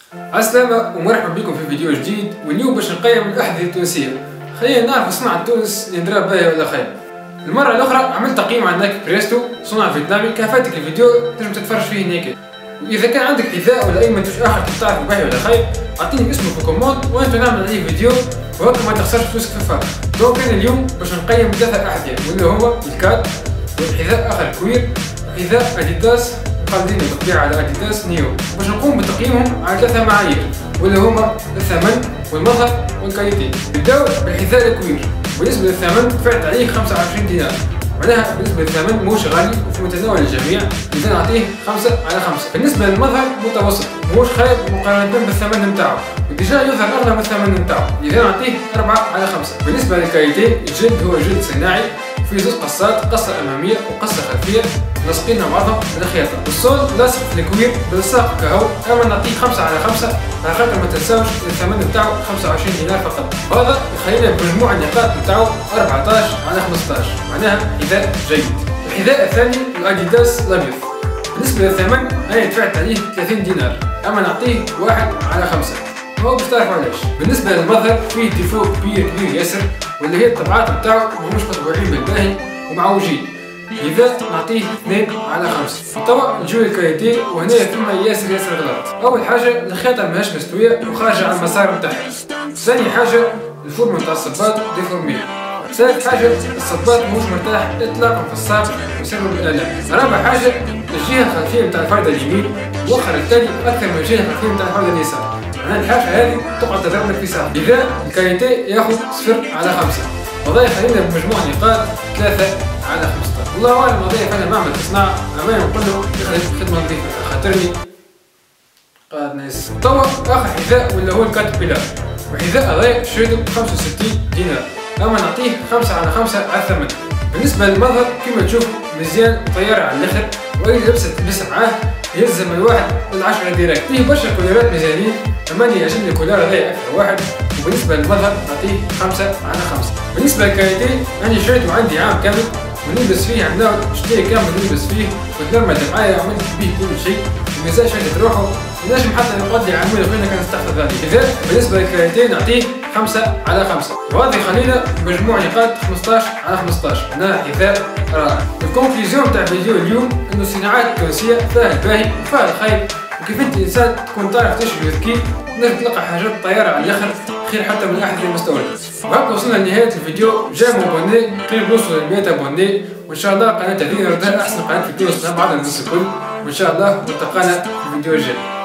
السلامة ومرحبا بكم في فيديو جديد، واليوم باش نقيم الأحذية التونسية. خلينا نعرف صناعة تونس اللي ندرى بها ولا خير. المرة الأخرى عملت تقييم على نايك بريستو صنع فيتنامي، كان فاتك الفيديو تنجم تتفرج فيه هناك. وإذا كان عندك حذاء ولا أي منتوج آخر تعرف به ولا خير، أعطيني اسمه في الكومنت وأنت نعمل عليه فيديو وهكا ما تخسرش فلوسك في الفرق. دونك أنا اليوم باش نقيم 3 أحذية واللي هما الكات والحذاء آخر كوير وحذاء أديداس قادرين بالطبيعة على أديداس نيو، باش نقوم بتقييمهم على 3 معايير واللي هما الثمن والمظهر والكاليتي. نبداو بالحذاء الكوير. بالنسبة للثمن دفعت عليه 25 دينار، معناها بالنسبة للثمن موش غالي وفي متناول الجميع، إذا نعطيه 5/5. بالنسبة للمظهر متوسط، موش خايب مقارنة بالثمن نتاعو، وديجا يظهر أغلى من الثمن نتاعو، إذا نعطيه 4/5. بالنسبة للكاليتي، الجلد هو جلد صناعي وفيه زوج قصات، قصة أمامية وقصة خلفية لاصقين مع بعضهم بالخياطة. الصول لاصق في الكوير بالساق كهو، أما نعطيه 5/5 على خاطر ما تنساوش الثمن نتاعو 25 دينار فقط. هذا يخلينا بمجموع النقاط نتاعو 14/15، معناها حذاء جيد. الحذاء الثاني الأديداس الأبيض. بالنسبة للثمن أنا دفعت عليه 30 دينار، أما نعطيه 1/5. هو باش تعرفوا علاش. بالنسبة للمظهر فيه ديفو كبير ياسر، واللي هي الطبعات نتاعو ماهمش مطبوعين بالباهي ومعوجين، لذا نعطيه 2/5. توا نجيو للكاليتي، وهنا فما ياسر غلط. أول حاجة الخياطة ماهيش مستوية وخارجة على المسار نتاعها. ثاني حاجة الفورمة نتاع الصباط ديفورمي. ثالث حاجة الصباط مش مرتاح اطلاقا في الساق ويسبب الآلام. رابع حاجة الجهة الخلفية نتاع الفردة اليمين مؤخر الثاني أكثر من الجهة الخلفية نتاع الفردة اليسار. معناها الحاجة هذه تقعد تضرب لك في ساق. لذا الكاليتي ياخذ 0/5، وهذا يخلينا بمجموع نقاط 3/15. والله أعلم هذا فانا معمل تصنيع، أما نقول له يخرج خدمة نظيفة خاطرني قاد ناس. توا آخر حذاء واللي هو الكات بيلار، وحذاء هذا شريته ب65 دينار، أما نعطيه 5/5 على الثمن. بالنسبة للمظهر كما تشوف مزيان طيارة على الآخر، وأي لبسة تلبس معاه يلزم الواحد لل10 ديريكت. فيه برشا كولارات مزيانين، أما اللي يعجبني الكولار هذا أكثر واحد. وبالنسبة للمظهر نعطيه 5/5. بالنسبة للكاليتي أنا شريته عندي عام كامل ونلبس فيه، عندنا شتي كامل نلبس فيه وتنرمد معايا وعملت بيه كل شيء، ومازال شادت روحه، ونجم حتى نقعد لي عامين وين كان نستحفظ عليه. إذا بالنسبة للكاليتي نعطيه 5/5، وهذا يخلينا مجموع نقاط 15/15. معناها حذاء رائع. الكونكليزيون تاع فيديو اليوم إنه الصناعات التونسية فيها الباهي وفيها الخير، وكيف أنت إنسان تكون تعرف تشري وذكي تنجم تلقى حاجات طيارة على الآخر خير حتى من الأحذية المستوردة. وهكا وصلنا لنهاية الفيديو. جا مبوني قريب نوصل ل100 ابوني، وإن شاء الله قناة هذه نردها أحسن قناة في تونس مع بعض الناس الكل، وإن شاء الله نلتقانا في الفيديو الجاي.